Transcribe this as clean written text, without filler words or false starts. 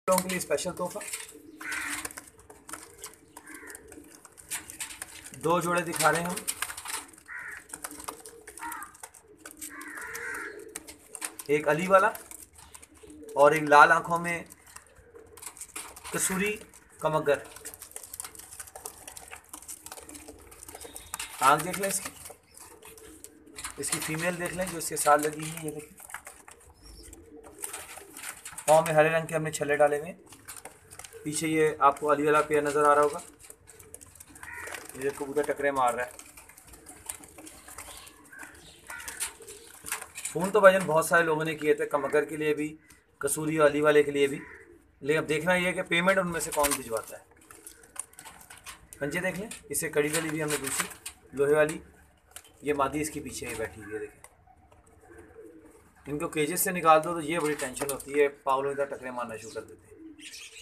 लोगों के लिए स्पेशल तोहफा, 2 जोड़े दिखा रहे हैं हम। एक अली वाला और एक लाल आंखों में कसूरी कमगर। आंख देख लें इसकी फीमेल देख लें जो इसके साथ लगी हुई है। ये देखिए पाँव में हरे रंग के हमने छल्ले डाले हुए। पीछे ये आपको अली वाला पेयर नज़र आ रहा होगा, ये कबूतर टकरे मार रहा है। फ़ोन तो भाईजान बहुत सारे लोगों ने किए थे, कमगर के लिए भी, कसूरी और अली वाले के लिए भी, लेकिन अब देखना ये है कि पेमेंट उनमें से कौन भिजवाता है। पंजे देख लें, इससे कड़ी गली भी हमने दूसरी लोहे वाली, ये मादी इसके पीछे ही बैठी हुई है। देखें इनको केजेस से निकाल दो तो ये बड़ी टेंशन होती है, पावलों की तरह टकरे मारना शुरू कर देते हैं।